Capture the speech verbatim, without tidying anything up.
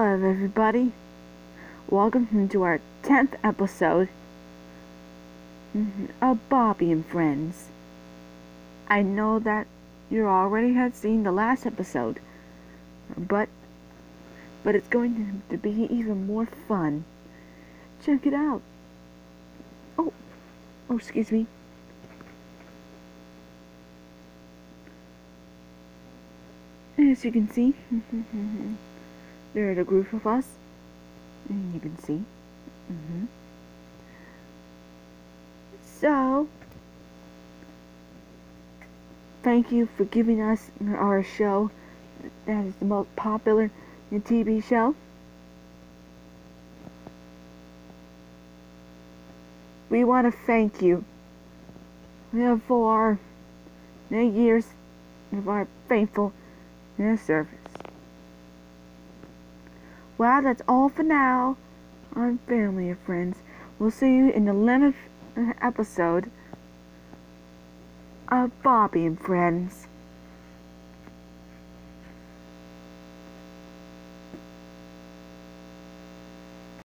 Hello everybody, welcome to our tenth episode of Bobby and Friends. I know that you already had seen the last episode, but but it's going to be even more fun. Check it out. Oh, oh, excuse me. As you can see, there are a group of us, and you can see. Mm-hmm. So, thank you for giving us our show that is the most popular T V show. We want to thank you for the years of our faithful service. Well, that's all for now on Family and Friends. We'll see you in the eleventh episode of Bobby and Friends.